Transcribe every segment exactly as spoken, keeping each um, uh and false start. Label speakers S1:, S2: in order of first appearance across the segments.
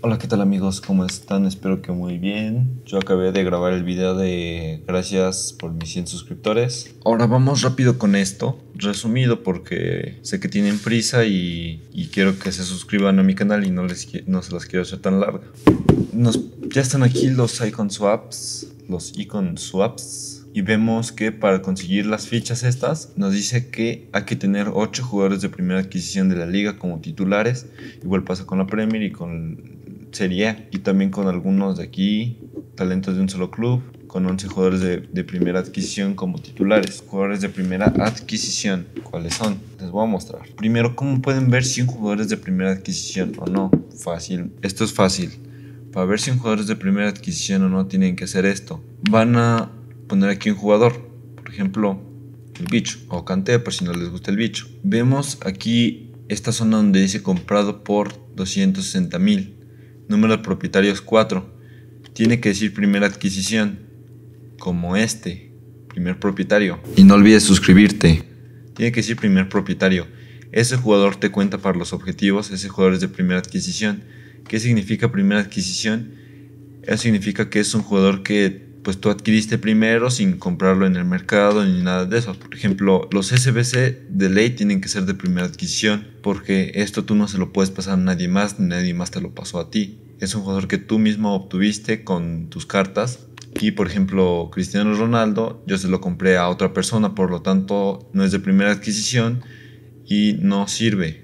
S1: Hola, ¿qué tal amigos? ¿Cómo están? Espero que muy bien. Yo acabé de grabar el video de gracias por mis cien suscriptores. Ahora vamos rápido con esto, resumido porque sé que tienen prisa y, y quiero que se suscriban a mi canal y no, les, no se las quiero hacer tan larga. Nos, ya están aquí los icon swaps, los icon swaps. Y vemos que para conseguir las fichas estas nos dice que hay que tener ocho jugadores de primera adquisición de la liga como titulares. Igual pasa con la Premier y con Serie A, y también con algunos de aquí, talentos de un solo club, con once jugadores de, de primera adquisición como titulares. Jugadores de primera adquisición, ¿cuáles son? Les voy a mostrar. Primero, ¿cómo pueden ver si un jugador es de primera adquisición o no? Fácil, esto es fácil. Para ver si un jugador es de primera adquisición o no, tienen que hacer esto. Van a poner aquí un jugador, por ejemplo, el bicho, o Kanté, por si no les gusta el bicho. Vemos aquí esta zona donde dice comprado por doscientos sesenta mil. Número de propietarios cuatro. Tiene que decir primera adquisición, como este, primer propietario. Y no olvides suscribirte. Tiene que decir primer propietario. Ese jugador te cuenta para los objetivos, ese jugador es de primera adquisición. ¿Qué significa primera adquisición? Eso significa que es un jugador que pues tú adquiriste primero sin comprarlo en el mercado ni nada de eso. Por ejemplo, los S B C de ley tienen que ser de primera adquisición, porque esto tú no se lo puedes pasar a nadie más, ni nadie más te lo pasó a ti. Es un jugador que tú mismo obtuviste con tus cartas. Y por ejemplo, Cristiano Ronaldo, yo se lo compré a otra persona, por lo tanto no es de primera adquisición y no sirve.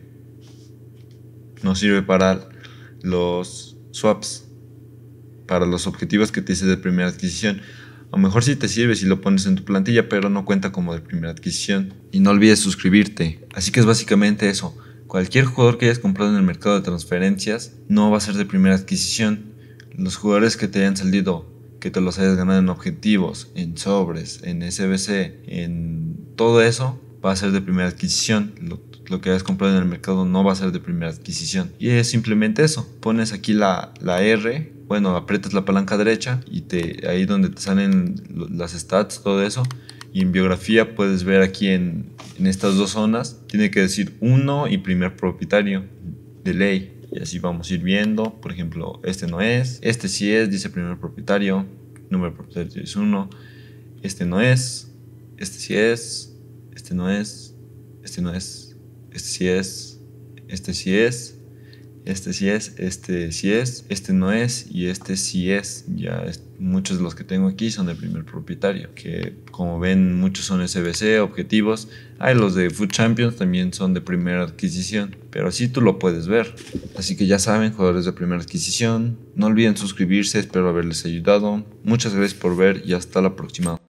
S1: No sirve para los swaps, para los objetivos que te dice de primera adquisición. A lo mejor sí te sirve si lo pones en tu plantilla, pero no cuenta como de primera adquisición. Y no olvides suscribirte. Así que es básicamente eso. Cualquier jugador que hayas comprado en el mercado de transferencias no va a ser de primera adquisición. Los jugadores que te hayan salido, que te los hayas ganado en objetivos, en sobres, en S B C, en todo eso, va a ser de primera adquisición. Lo, lo que hayas comprado en el mercado no va a ser de primera adquisición. Y es simplemente eso. Pones aquí la, la R. Bueno, aprietas la palanca derecha y te, ahí donde te salen las stats, todo eso. Y en biografía puedes ver aquí en, en estas dos zonas, tiene que decir uno y primer propietario de ley. Y así vamos a ir viendo. Por ejemplo, este no es, este sí es, dice primer propietario, número de propietario es uno. Este no es, este sí es, este no es, este no es, este sí es, este sí es. Este sí es, este sí es, este no es y este sí es. Ya es, muchos de los que tengo aquí son de primer propietario, que como ven muchos son S B C, objetivos. Hay los de Food Champions también son de primera adquisición, pero así tú lo puedes ver. Así que ya saben, jugadores de primera adquisición. No olviden suscribirse, espero haberles ayudado. Muchas gracias por ver y hasta la próxima.